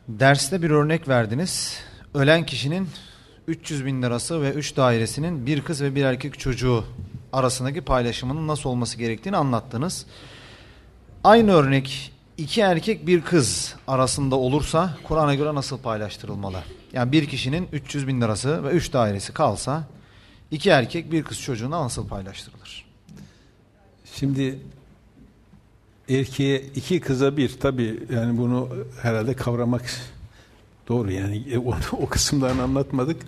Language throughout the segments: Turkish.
Derste bir örnek verdiniz. Ölen kişinin 300 bin lirası ve 3 dairesinin bir kız ve bir erkek çocuğu arasındaki paylaşımının nasıl olması gerektiğini anlattınız. Aynı örnek 2 erkek bir kız arasında olursa Kur'an'a göre nasıl paylaştırılmalı? Yani bir kişinin 300 bin lirası ve 3 dairesi kalsa 2 erkek bir kız çocuğuna nasıl paylaştırılır? Şimdi erkeğe 2 kıza 1, tabii yani bunu herhalde kavramak doğru, yani o kısımlarını anlatmadık.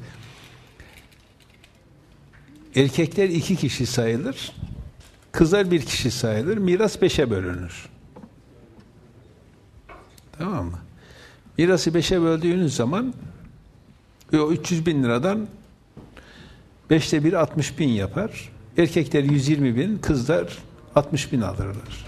Erkekler 2 kişi sayılır, kızlar 1 kişi sayılır, miras 5'e bölünür. Tamam mı? Mirası 5'e böldüğünüz zaman o 300 bin liradan 5'te 1 60 bin yapar. Erkekler 120 bin, kızlar 60 bin alırlar.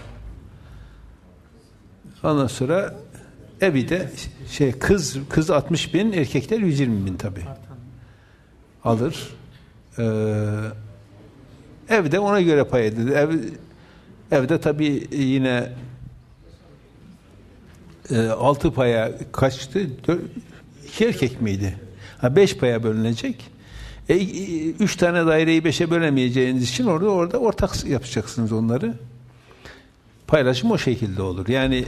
Ondan sonra evi de kız 60 bin, erkekler 120 bin tabii alır. Evde ona göre pay edilir. Evde tabii yine 6 paya kaçtı? 2 erkek miydi? 5 paya bölünecek. 3 tane daireyi 5'e bölemeyeceğiniz için orada ortak yapacaksınız onları. Paylaşım o şekilde olur. Yani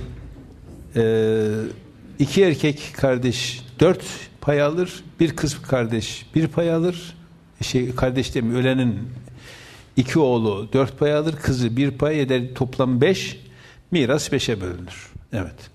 2 erkek kardeş 4 pay alır, 1 kız kardeş 1 pay alır. Kardeş demiyor, ölenin 2 oğlu 4 pay alır, kızı 1 pay eder, toplam 5. Miras 5'e bölünür. Evet.